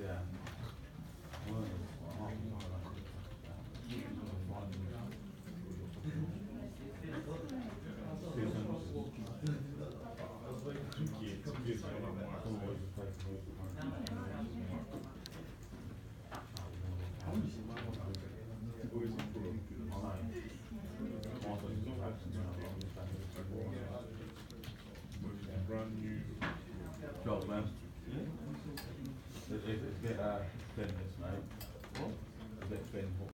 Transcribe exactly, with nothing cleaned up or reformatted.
Yeah. Brand new. Job, man. It's, it's, it's a bit, uh, thin, this, mate. What? A bit thin.